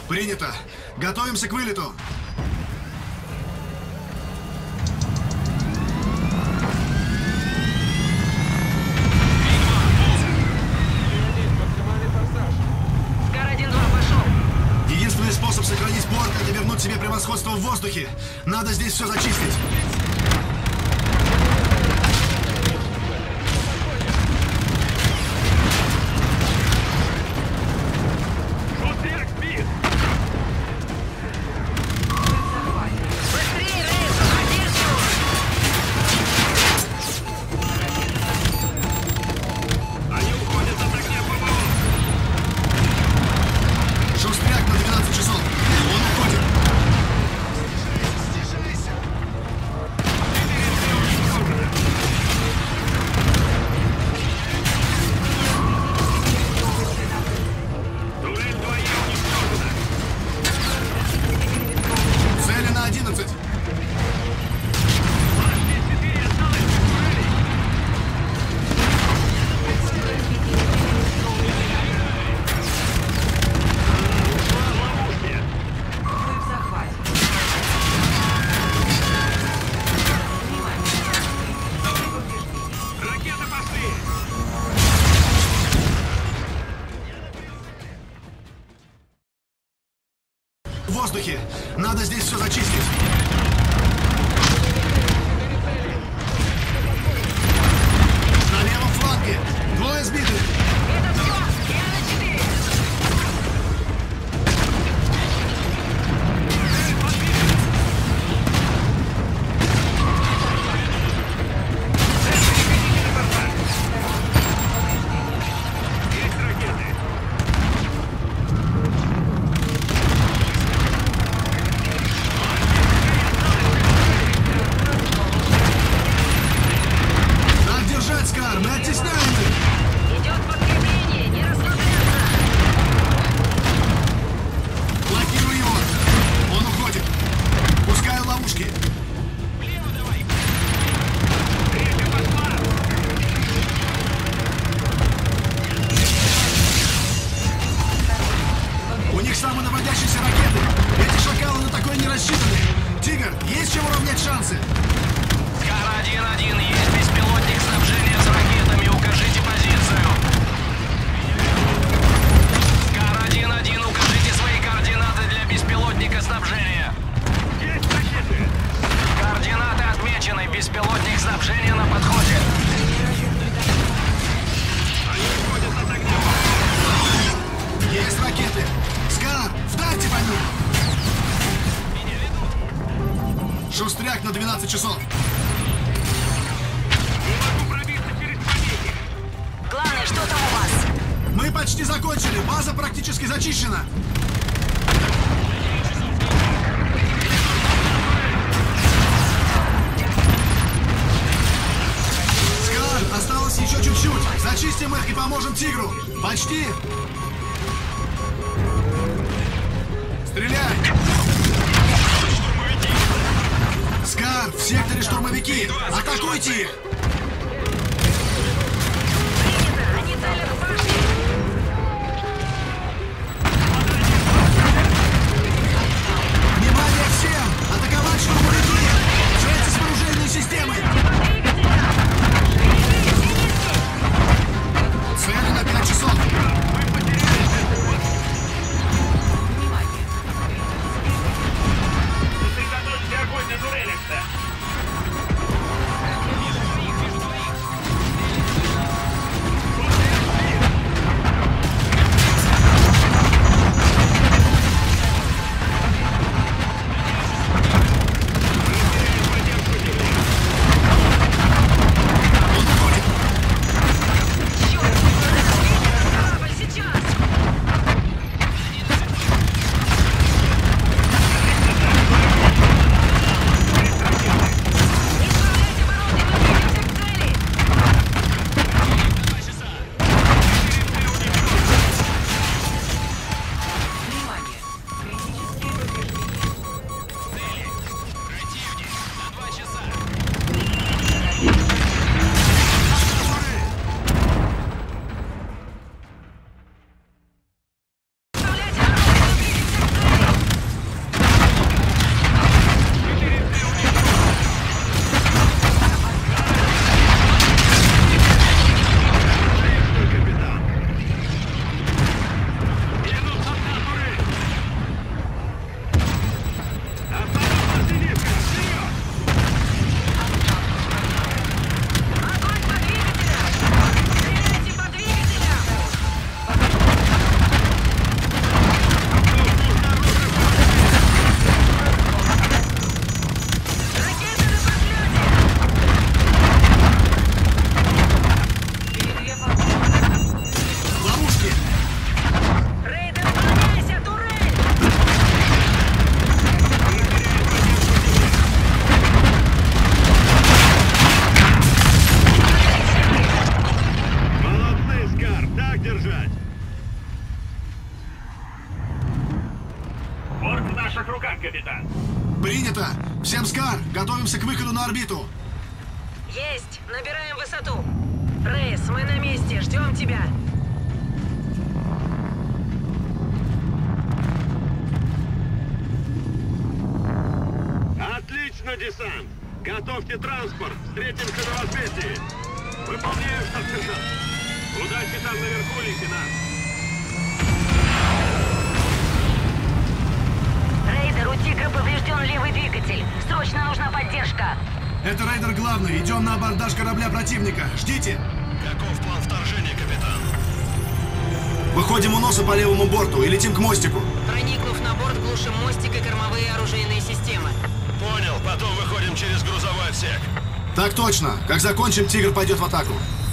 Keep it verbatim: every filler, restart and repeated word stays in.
Принято. Готовимся к вылету. Единственный способ сохранить борт — это вернуть себе превосходство в воздухе. Надо здесь все зачистить. В воздухе. Надо здесь все зачистить. На левом фланге. Двое сбиты. Это все. Я на четыре. Мы оттесняем их! Идет подкрепление, не расслабляться! Блокирую его! Он уходит! Пускаю ловушки! Влево давай! Третья пошла! У них самонаводящиеся ракеты! Эти шакалы на такое не рассчитаны! Тигр, есть чем уравнять шансы? Скар один один, есть беспилотник снабжения с ракетами, укажите позицию. Скар один один, укажите свои координаты для беспилотника снабжения. Есть ракеты. Координаты отмечены, беспилотник снабжения на подходе. Они уходят от огня. Есть ракеты! Скар, вдарьте по ним! Меня ведут. Шустряк на двенадцать часов! Главное, что там у вас? Мы почти закончили! База практически зачищена! Скар, осталось еще чуть-чуть! Зачистим их и поможем Тигру! Почти! Стреляй! Скар, в секторе штурмовики! Атакуйте их! Они целят в башне! Внимание всем! Атаковать штурмовики! Жертвуйте с вооруженной системой! Цели на пять часов! Сосредоточьте огонь на турелях-то! капитан. Принято! Всем Скар, готовимся к выходу на орбиту! Есть! Набираем высоту! Рейс, мы на месте, ждем тебя! Отлично, десант! Готовьте транспорт! Встретимся на возмездии! Выполняю, штаб-сержант! Удачи там наверху, лейтенант! Рейдер, у Тигра поврежден левый двигатель. Срочно нужна поддержка. Это рейдер главный, идем на абордаж корабля противника. Ждите! Каков план вторжения, капитан? Выходим у носа по левому борту и летим к мостику. Проникнув на борт, глушим мостик и кормовые оружейные системы. Понял, потом выходим через грузовой отсек. Так точно. Как закончим, Тигр пойдет в атаку.